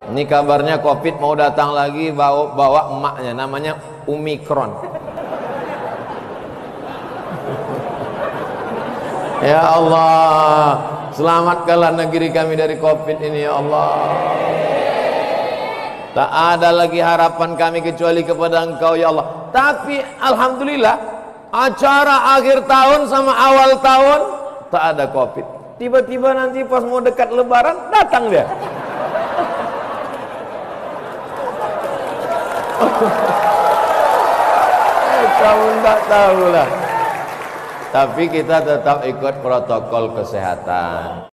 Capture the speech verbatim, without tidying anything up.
Ini kabarnya Covid mau datang lagi, bawa, bawa emaknya, namanya Omikron. Ya Allah, selamatkanlah negeri kami dari Covid ini ya Allah. Tak ada lagi harapan kami kecuali kepada Engkau ya Allah. Tapi alhamdulillah, acara akhir tahun sama awal tahun tak ada Covid. Tiba-tiba nanti pas mau dekat lebaran datang dia. Eh, kamu tak tahu lah. Tapi kita tetap ikut protokol kesehatan.